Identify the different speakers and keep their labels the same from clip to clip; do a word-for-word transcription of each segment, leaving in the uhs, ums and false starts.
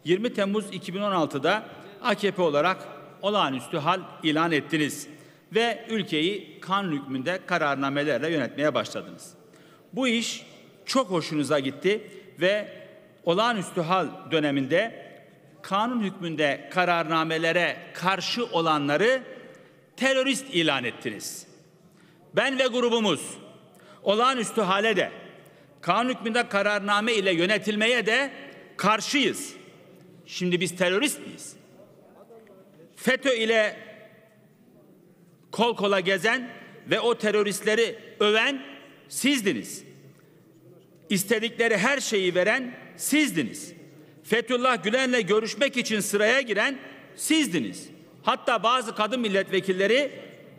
Speaker 1: yirmi Temmuz iki bin on altı'da A K P olarak olağanüstü hal ilan ettiniz ve ülkeyi kanun hükmünde kararnamelerle yönetmeye başladınız. Bu iş çok hoşunuza gitti ve olağanüstü hal döneminde kanun hükmünde kararnamelere karşı olanları terörist ilan ettiniz. Ben ve grubumuz olağanüstü hale de kanun hükmünde kararname ile yönetilmeye de karşıyız. Şimdi biz terörist miyiz? FETÖ ile kol kola gezen ve o teröristleri öven sizdiniz. İstedikleri her şeyi veren sizdiniz. Fethullah Gülen'le görüşmek için sıraya giren sizdiniz. Hatta bazı kadın milletvekilleri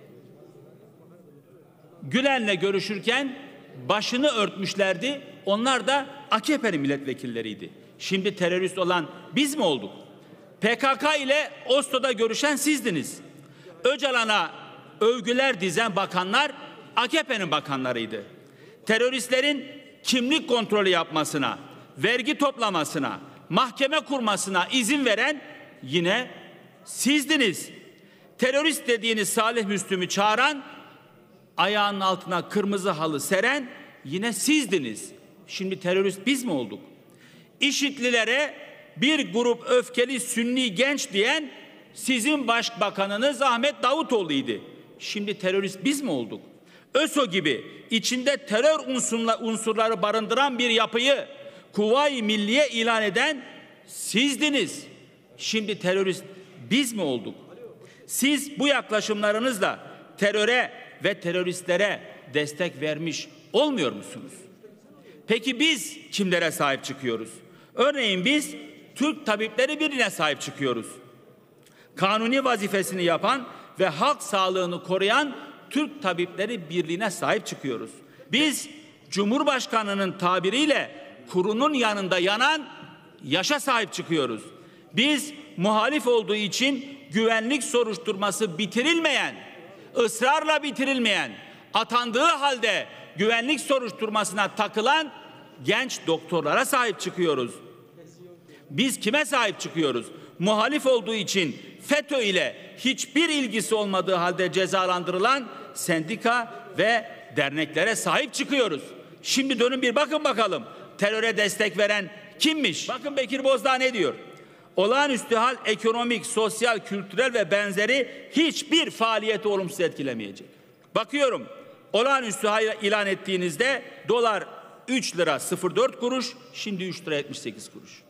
Speaker 1: Gülen'le görüşürken başını örtmüşlerdi. Onlar da A K P'nin milletvekilleriydi. Şimdi terörist olan biz mi olduk? P K K ile Oslo'da görüşen sizdiniz. Öcalan'a övgüler dizen bakanlar A K P'nin bakanlarıydı. Teröristlerin kimlik kontrolü yapmasına, vergi toplamasına, mahkeme kurmasına izin veren yine sizdiniz. Terörist dediğiniz Salih Müslüm'ü çağıran, ayağının altına kırmızı halı seren yine sizdiniz. Şimdi terörist biz mi olduk? İşitlilere bir grup öfkeli Sünni genç diyen sizin başbakanınız Ahmet Davutoğlu'ydu. Şimdi terörist biz mi olduk? ÖSO gibi içinde terör unsurları barındıran bir yapıyı Kuvayi Milliye ilan eden sizdiniz. Şimdi terörist biz mi olduk? Siz bu yaklaşımlarınızla teröre ve teröristlere destek vermiş olmuyor musunuz? Peki biz kimlere sahip çıkıyoruz? Örneğin biz Türk Tabipleri Birliği'ne sahip çıkıyoruz. Kanuni vazifesini yapan ve halk sağlığını koruyan Türk Tabipleri Birliği'ne sahip çıkıyoruz. Biz Cumhurbaşkanı'nın tabiriyle kurunun yanında yanan yaşa sahip çıkıyoruz. Biz muhalif olduğu için güvenlik soruşturması bitirilmeyen, ısrarla bitirilmeyen, atandığı halde güvenlik soruşturmasına takılan genç doktorlara sahip çıkıyoruz. Biz kime sahip çıkıyoruz? Muhalif olduğu için FETÖ ile hiçbir ilgisi olmadığı halde cezalandırılan sendika ve derneklere sahip çıkıyoruz. Şimdi dönün bir bakın bakalım teröre destek veren kimmiş? Bakın Bekir Bozdağ ne diyor? Olağanüstü hal ekonomik, sosyal, kültürel ve benzeri hiçbir faaliyeti olumsuz etkilemeyecek. Bakıyorum olağanüstü hal ilan ettiğinizde dolar üç lira sıfır dört kuruş, şimdi üç lira yetmiş sekiz kuruş.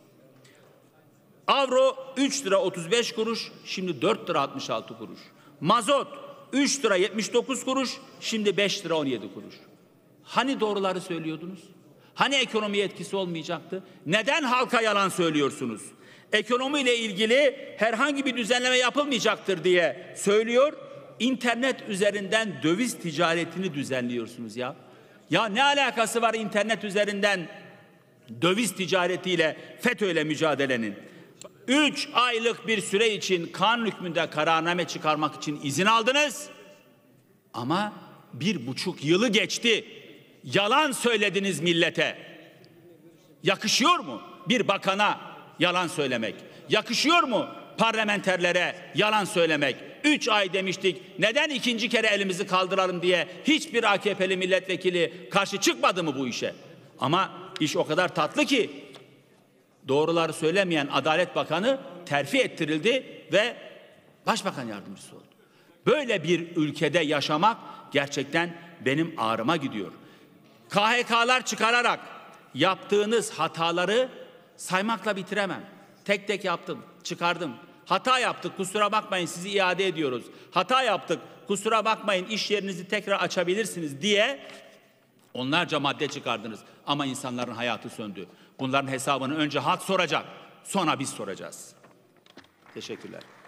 Speaker 1: Avro üç lira otuz beş kuruş, şimdi dört lira altmış altı kuruş. Mazot üç lira yetmiş dokuz kuruş, şimdi beş lira on yedi kuruş. Hani doğruları söylüyordunuz? Hani ekonomiye etkisi olmayacaktı? Neden halka yalan söylüyorsunuz? Ekonomiyle ilgili herhangi bir düzenleme yapılmayacaktır diye söylüyor. İnternet üzerinden döviz ticaretini düzenliyorsunuz ya. Ya ne alakası var internet üzerinden döviz ticaretiyle FETÖ'yle mücadelenin? Üç aylık bir süre için kanun hükmünde kararname çıkarmak için izin aldınız. Ama bir buçuk yılı geçti. Yalan söylediniz millete. Yakışıyor mu bir bakana yalan söylemek? Yakışıyor mu parlamenterlere yalan söylemek? Üç ay demiştik. Neden ikinci kere elimizi kaldıralım diye hiçbir A K P'li milletvekili karşı çıkmadı mı bu işe? Ama iş o kadar tatlı ki doğruları söylemeyen Adalet Bakanı terfi ettirildi ve Başbakan Yardımcısı oldu. Böyle bir ülkede yaşamak gerçekten benim ağrıma gidiyor. K H K'lar çıkararak yaptığınız hataları saymakla bitiremem. Tek tek yaptım, çıkardım. Hata yaptık, kusura bakmayın sizi iade ediyoruz. Hata yaptık, kusura bakmayın iş yerinizi tekrar açabilirsiniz diye onlarca madde çıkardınız. Ama insanların hayatı söndü. Bunların hesabını önce halk soracak, sonra biz soracağız. Teşekkürler.